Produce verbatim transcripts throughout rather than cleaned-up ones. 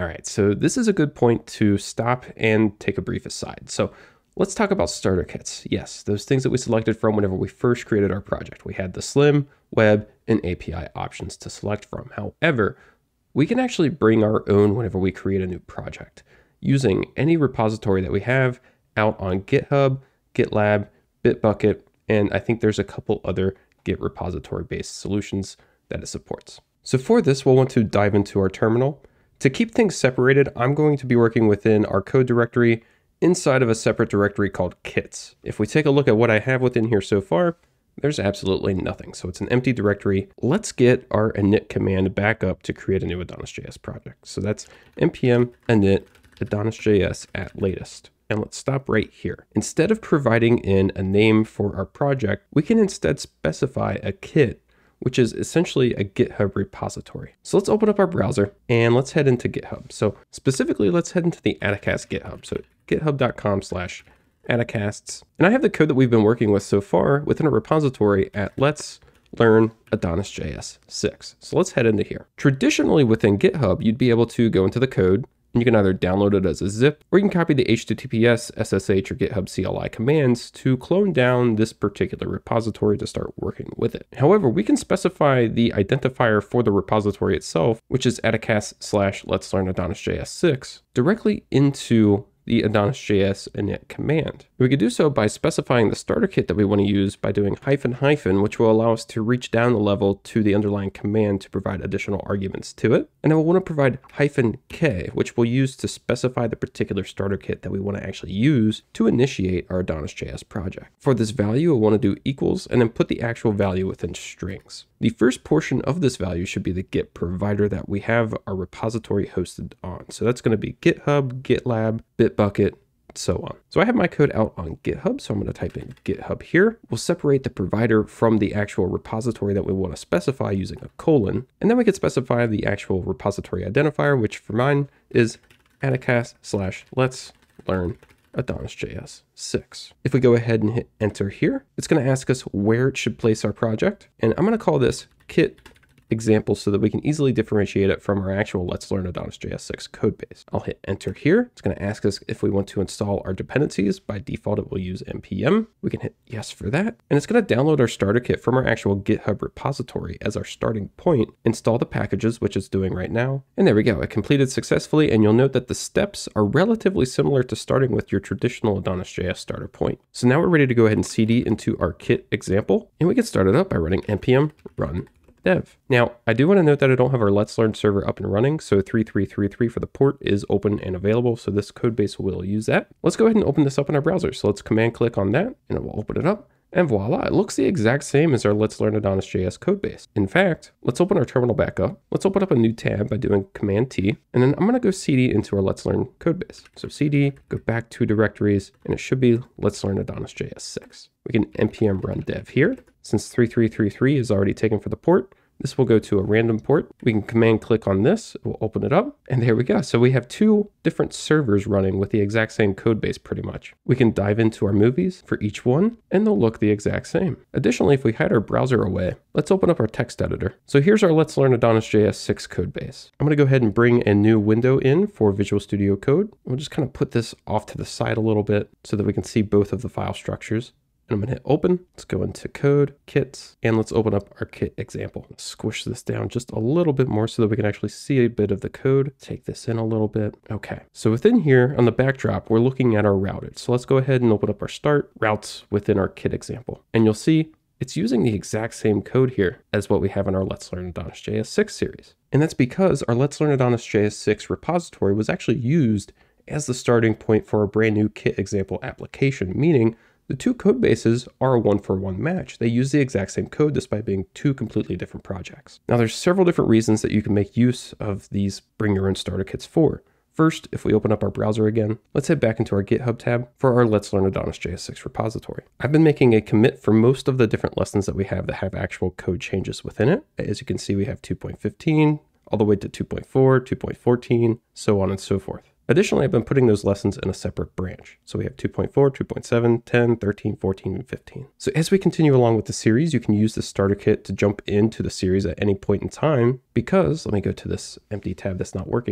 All right, so this is a good point to stop and take a brief aside. So let's talk about starter kits. Yes, those things that we selected from whenever we first created our project. We had the Slim, Web, and A P I options to select from. However, we can actually bring our own whenever we create a new project using any repository that we have out on GitHub, GitLab, Bitbucket, and I think there's a couple other Git repository-based solutions that it supports. So for this, we'll want to dive into our terminal. To keep things separated, I'm going to be working within our code directory inside of a separate directory called kits. If we take a look at what I have within here so far, there's absolutely nothing. So it's an empty directory. Let's get our init command back up to create a new AdonisJS project. So that's npm init AdonisJS at latest. And let's stop right here. Instead of providing in a name for our project, we can instead specify a kit, which is essentially a GitHub repository. So let's open up our browser and let's head into GitHub. So specifically, let's head into the Adacast GitHub. So github.com slash Adacasts. And I have the code that we've been working with so far within a repository at Let's Learn AdonisJS six. So let's head into here. Traditionally within GitHub, you'd be able to go into the code and you can either download it as a zip or you can copy the H T T P S, S S H, or GitHub C L I commands to clone down this particular repository to start working with it. However, we can specify the identifier for the repository itself, which is Adacast slash Let's Learn AdonisJS six, directly into the AdonisJS init command. We could do so by specifying the starter kit that we want to use by doing hyphen hyphen, which will allow us to reach down the level to the underlying command to provide additional arguments to it. And then we'll want to provide hyphen K, which we'll use to specify the particular starter kit that we want to actually use to initiate our AdonisJS project. For this value, we'll want to do equals and then put the actual value within strings. The first portion of this value should be the Git provider that we have our repository hosted on. So that's going to be GitHub, GitLab, Bitbucket, so on. So I have my code out on GitHub, so I'm going to type in GitHub here. We'll separate the provider from the actual repository that we want to specify using a colon, and then we can specify the actual repository identifier, which for mine is Adacast slash Let's Learn AdonisJS six. If we go ahead and hit enter here, it's going to ask us where it should place our project. And I'm going to call this kit example so that we can easily differentiate it from our actual Let's Learn AdonisJS six code base. I'll hit enter here. It's going to ask us if we want to install our dependencies. By default, it will use npm. We can hit yes for that. And it's going to download our starter kit from our actual GitHub repository as our starting point, install the packages, which it's doing right now. And there we go. It completed successfully. And you'll note that the steps are relatively similar to starting with your traditional AdonisJS starter point. So now we're ready to go ahead and C D into our kit example. And we can start it up by running npm run dev. Now, I do want to note that I don't have our Let's Learn server up and running, so three three three three for the port is open and available, so this code base will use that. Let's go ahead and open this up in our browser. So let's command click on that, and it will open it up. And voila, it looks the exact same as our Let's Learn AdonisJS code base. In fact, let's open our terminal back up. Let's open up a new tab by doing Command T, and then I'm going to go C D into our Let's Learn code base. So C D, go back to directories, and it should be Let's Learn AdonisJS six. We can npm run dev here. Since three three three three is already taken for the port, this will go to a random port. We can command click on this, it will open it up, and there we go. So we have two different servers running with the exact same code base pretty much. We can dive into our movies for each one, and they'll look the exact same. Additionally, if we hide our browser away, let's open up our text editor. So here's our Let's Learn AdonisJS six code base. I'm gonna go ahead and bring a new window in for Visual Studio Code. We'll just kind of put this off to the side a little bit so that we can see both of the file structures. I'm gonna hit open. Let's go into code, kits, and let's open up our kit example. Squish this down just a little bit more so that we can actually see a bit of the code. Take this in a little bit. Okay, so within here on the backdrop, we're looking at our routed. So let's go ahead and open up our start routes within our kit example. And you'll see it's using the exact same code here as what we have in our Let's Learn AdonisJS six series. And that's because our Let's Learn AdonisJS six repository was actually used as the starting point for a brand new kit example application, meaning the two code bases are a one-for-one match. They use the exact same code despite being two completely different projects. Now, there's several different reasons that you can make use of these bring your own starter kits for. First, if we open up our browser again, let's head back into our GitHub tab for our Let's Learn AdonisJS six repository. I've been making a commit for most of the different lessons that we have that have actual code changes within it. As you can see, we have two point fifteen all the way to two point four, two point fourteen, so on and so forth. Additionally, I've been putting those lessons in a separate branch. So we have two point four, two point seven, ten, thirteen, fourteen, and fifteen. So as we continue along with the series, you can use the starter kit to jump into the series at any point in time because, let me go to this empty tab that's not working.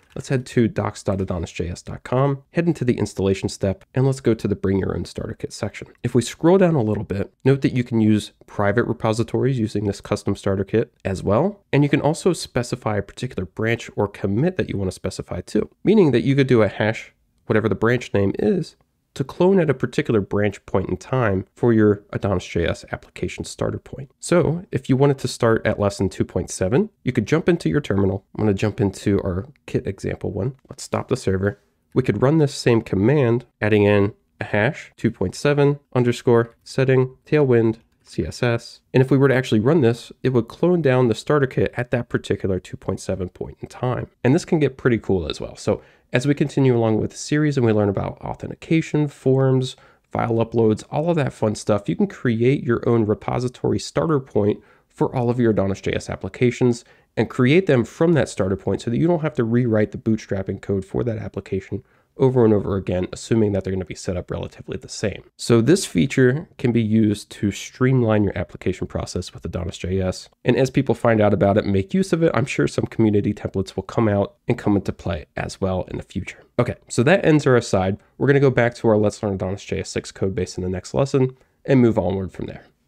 Let's head to docs dot adonis J S dot com, head into the installation step, and let's go to the Bring Your Own Starter Kit section. If we scroll down a little bit, note that you can use private repositories using this custom starter kit as well. And you can also specify a particular branch or commit that you want to specify too, meaning that you could do a hash, whatever the branch name is, to clone at a particular branch point in time for your AdonisJS application starter point. So if you wanted to start at lesson two point seven, you could jump into your terminal. I'm going to jump into our kit example one. Let's stop the server. We could run this same command, adding in a hash two point seven underscore setting tailwind C S S. And if we were to actually run this, it would clone down the starter kit at that particular two point seven point in time. And this can get pretty cool as well. So as we continue along with the series and we learn about authentication, forms, file uploads, all of that fun stuff, you can create your own repository starter point for all of your AdonisJS applications and create them from that starter point so that you don't have to rewrite the bootstrapping code for that application over and over again, assuming that they're going to be set up relatively the same. So this feature can be used to streamline your application process with AdonisJS. And as people find out about it and make use of it, I'm sure some community templates will come out and come into play as well in the future. Okay, so that ends our aside. We're going to go back to our Let's Learn AdonisJS six code base in the next lesson and move onward from there.